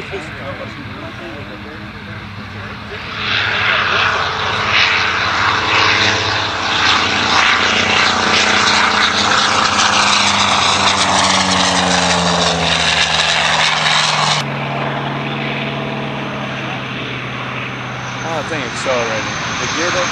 That thing accelerating. The gearbox.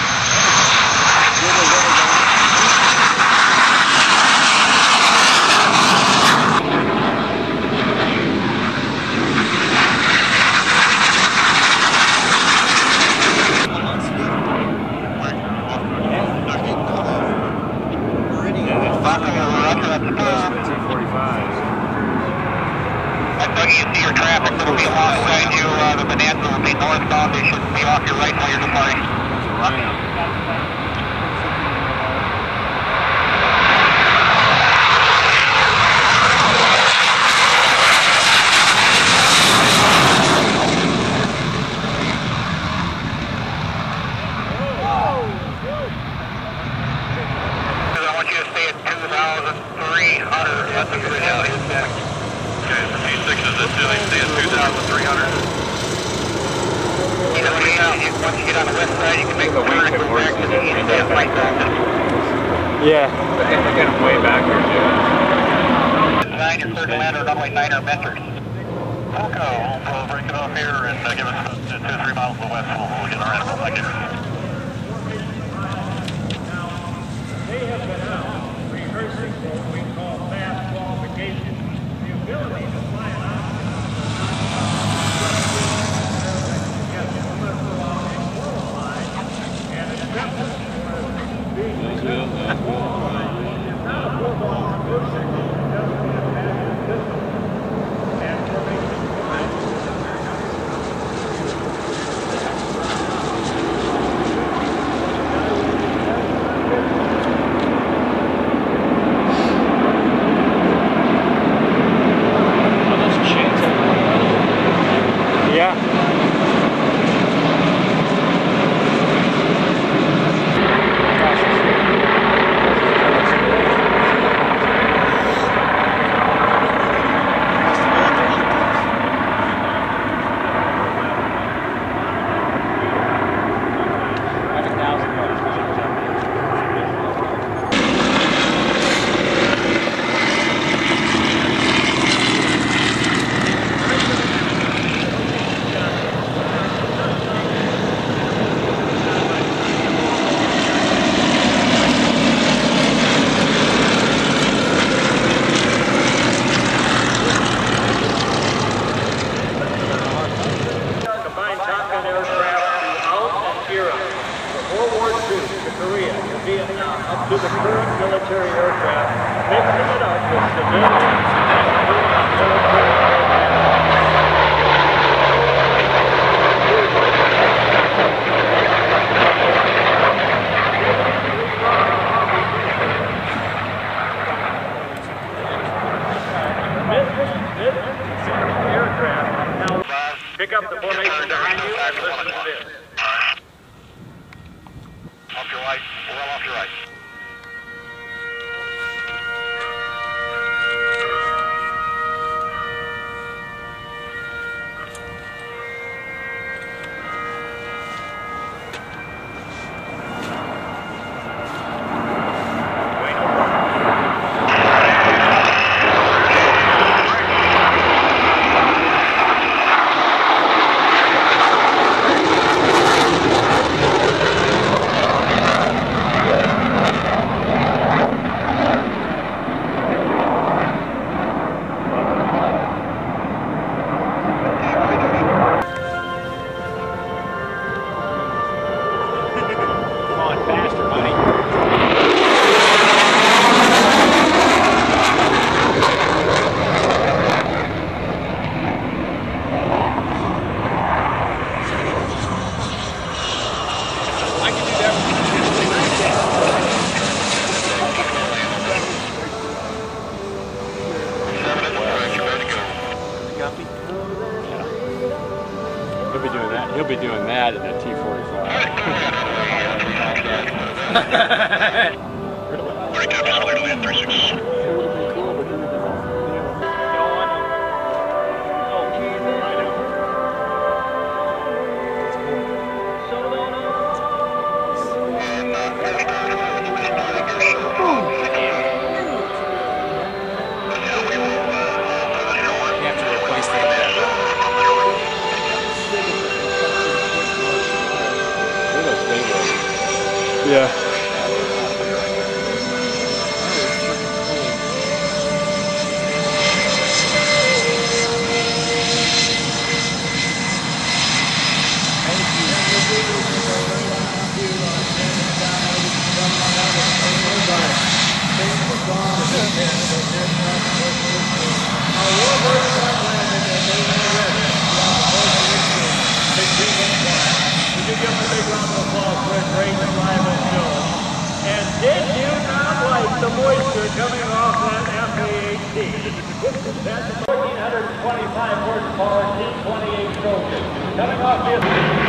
Off your right while you're departing. I want you to stay at 2,300 at the bridge. Okay, so T6 is at 2,300. Once you get on the west side, you can make the turn and go back to the east and right down. Yeah. I think they get them way back here, too. 9, your third lander, runway 9 are mentors. Okay, we'll break it off here and give us 2 or 3 miles to the west. We'll get our animal back here. They have been out rehearsing what we call fast qualification. The ability to fly an to the current military aircraft, mixing it up with civilian and military aircraft. Now pick up the formation behind you and listen to this. Off your right, well off your right. He'll be doing that in a T-45. Really? Yeah. And did you not like the moisture coming off that F-A-8T? That's a 1,425 horsepower T-28 Trojan coming off this.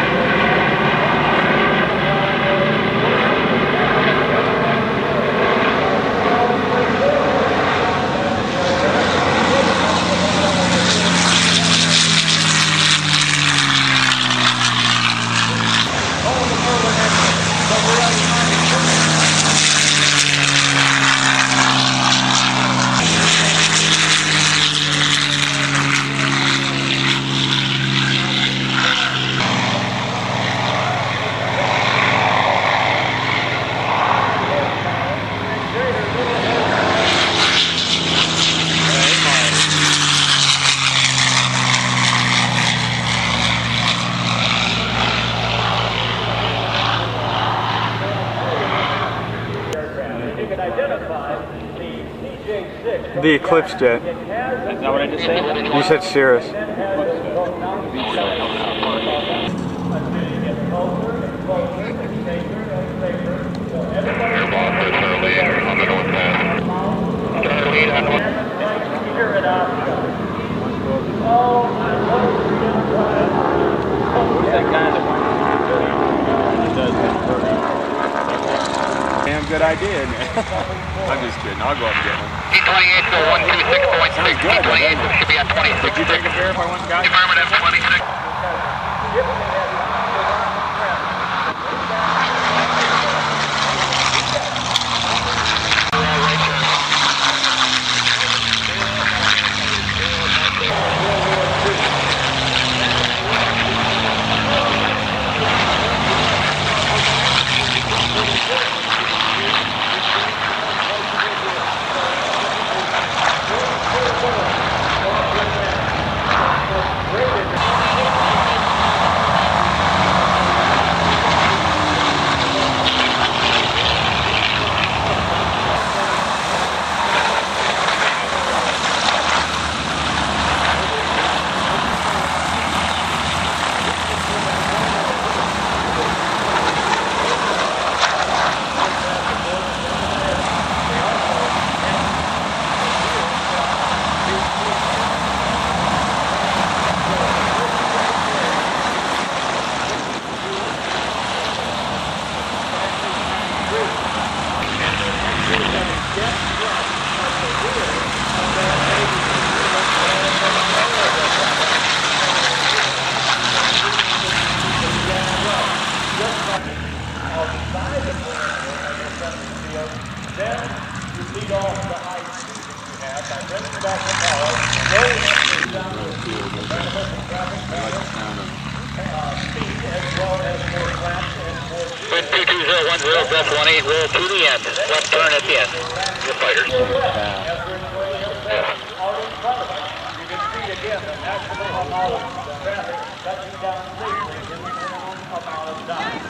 The Eclipse jet. Is that what I just said? You said Cirrus. Damn good idea, man. I'm just kidding. I'll go up and get one. T-28 to 126.6. Sounds good, T-28 should be at 26. Would you take a bear if I want guys? Affirmative, 26. Wind 22010, gust 18, roll to the end. Left turn at the end. Your fighters. Traffic touching down safely in the minimum amount of time.